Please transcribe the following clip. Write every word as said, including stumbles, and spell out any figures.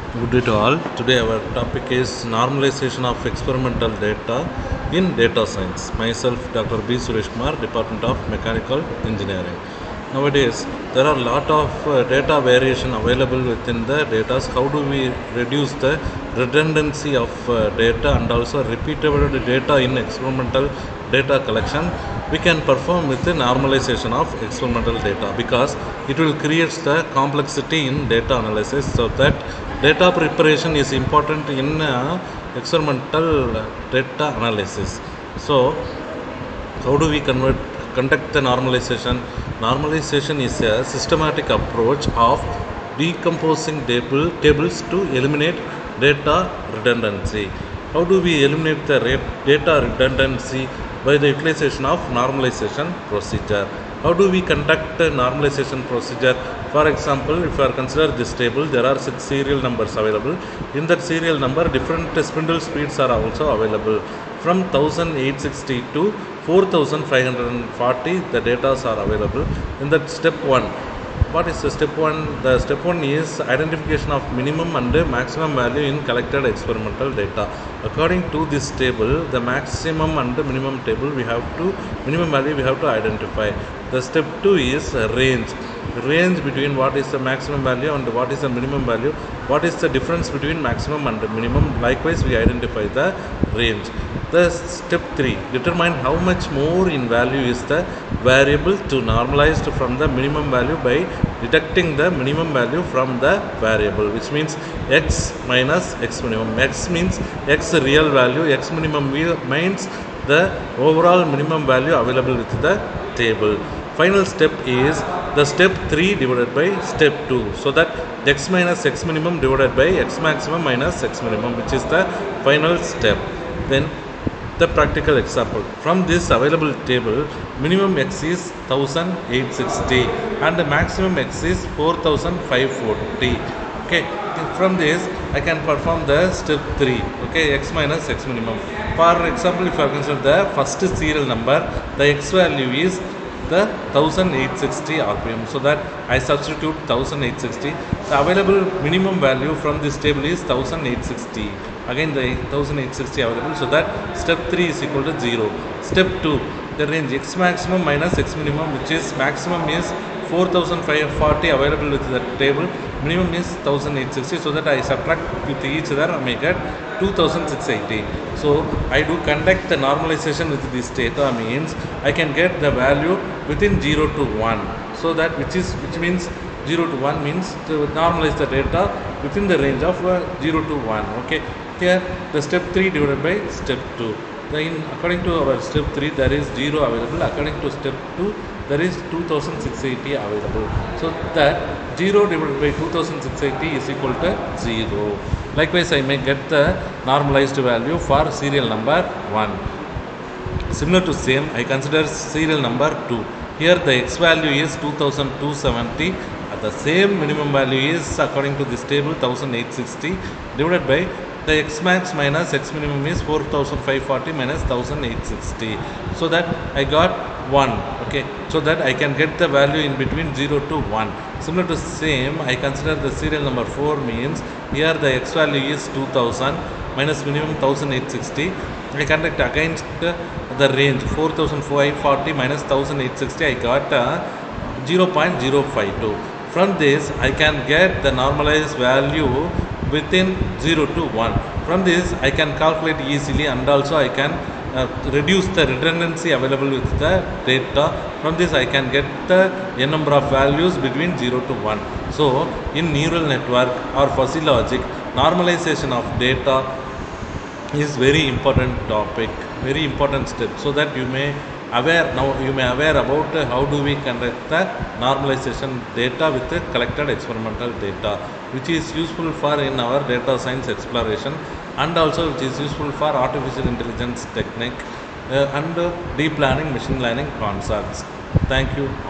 Good day to all. Today our topic is normalization of experimental data in data science. Myself, Doctor B. Suresh Kumar, Department of Mechanical Engineering. Nowadays, there are a lot of uh, data variation available within the data. How do we reduce the redundancy of uh, data and also repeatable data in experimental data collection? We can perform with the normalization of experimental data because it will create the complexity in data analysis, so that data preparation is important in uh, experimental data analysis. So how do we convert conduct the normalization? Normalization is a systematic approach of decomposing table, tables to eliminate data redundancy. How do we eliminate the data redundancy? By the utilization of normalization procedure. How do we conduct a normalization procedure? For example, if you are consider this table, there are six serial numbers available. In that serial number, different spindle speeds are also available. From eighteen sixty to four thousand five hundred forty, the data are available. In that step one, what is the step one? The step one is identification of minimum and maximum value in collected experimental data. According to this table, the maximum and minimum table we have to minimum value we have to identify. The step two is range. Range between what is the maximum value and what is the minimum value. What is the difference between maximum and minimum? Likewise, we identify the range. The step three, determine how much more in value is the variable to normalized from the minimum value by deducting the minimum value from the variable, which means x minus x minimum. X means x real value, x minimum means the overall minimum value available with the table. Final step is the step three divided by step two, so that x minus x minimum divided by x maximum minus x minimum, which is the final step. Then the practical example. From this available table, minimum x is one thousand eight hundred sixty and the maximum x is four thousand five hundred forty. Okay, from this I can perform the step three. Okay, x minus x minimum. For example, if I consider the first serial number, the x value is the one thousand eight hundred sixty R P M, so that I substitute one thousand eight hundred sixty. The available minimum value from this table is one thousand eight hundred sixty. Again the one thousand eight hundred sixty available, so that step three is equal to zero. Step two, the range x maximum minus x minimum, which is maximum is four thousand five hundred forty available with the table, minimum is one thousand eight hundred sixty, so that I subtract with each other and make it two thousand six hundred eighty. So I do conduct the normalization with this data, means I can get the value within zero to one, so that which is which means zero to one means to normalize the data within the range of uh, zero to one. Okay, here the step three divided by step two. Then according to our step three, there is zero available. According to step two, there is two thousand six hundred eighty available. So that zero divided by two thousand six hundred eighty is equal to zero. Likewise, I may get the normalized value for serial number one. Similar to same, I consider serial number two. Here the x value is two thousand two hundred seventy. The same minimum value is, according to this table, one thousand eight hundred sixty divided by the x max minus x minimum is four thousand five hundred forty minus one thousand eight hundred sixty. So that I got one. Okay, so that I can get the value in between zero to one. Similar to same, I consider the serial number four, means here the x value is two thousand minus minimum one thousand eight hundred sixty. I conduct against the range four thousand five hundred forty minus one thousand eight hundred sixty. I got uh, zero point zero five two. From this, I can get the normalized value within zero to one. From this, I can calculate easily, and also I can uh, reduce the redundancy available with the data. From this, I can get the n number of values between zero to one. So, in neural network or fuzzy logic, normalization of data is very important topic, very important step, so that you may aware now you may aware about uh, how do we conduct the normalization data with the collected experimental data, which is useful for in our data science exploration, and also which is useful for artificial intelligence technique uh, and uh, deep learning, machine learning concepts. Thank you.